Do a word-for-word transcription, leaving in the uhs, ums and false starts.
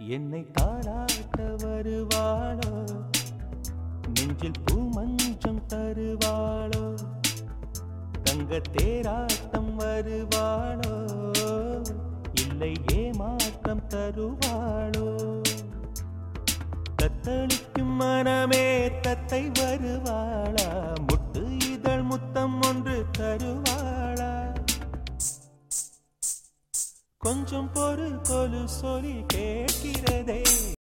என்னை தாளாட்ட வருவாளோ, நெஞ்சில் பூமஞ்சம் தருவாளோ, தங்க தேராட்டம் வருவாளோ, இல்லை ஏமாற்றம் தருவாளோ. தத்தளிக்கும் மனமே தத்தை வருவாளா, முட்டு இதழ் முத்தம் ஒன்று தருவாளா. கொஞ்சம் பொறு கொலு சொல்லி கேட்கிறதே.